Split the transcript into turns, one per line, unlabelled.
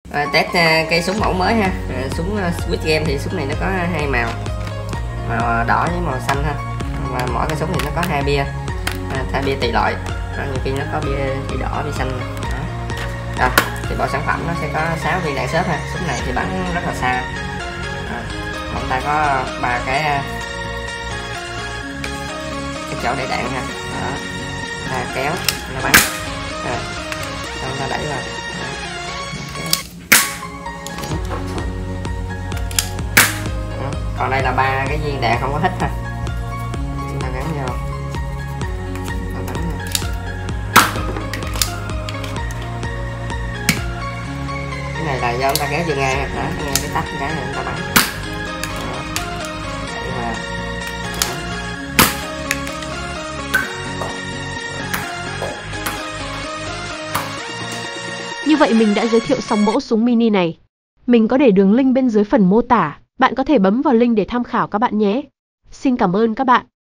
Test cây súng mẫu mới ha. Súng Squid Game thì súng này nó có hai màu, màu đỏ với màu xanh ha, và mỗi cái súng thì nó có hai bia, hai bia tùy loại. Nhiều khi nó có bia đỏ, bia xanh. Rồi, thì bộ sản phẩm nó sẽ có 6 viên đạn xốp ha. Súng này thì bắn rất là xa. Chúng ta có 3 cái chỗ để đạn ha. Đó, ta kéo nó bắn, xong ta đẩy vào. Còn đây là 3 cái viên đạn không có hít ha, chúng ta gắn vô và bắn nha. Cái này là do chúng ta kéo vô ngang, nghe cái tắt cái này chúng ta bắn. Đẩy vào.
Như vậy mình đã giới thiệu xong mẫu súng mini này. Mình có để đường link bên dưới phần mô tả, bạn có thể bấm vào link để tham khảo các bạn nhé. Xin cảm ơn các bạn.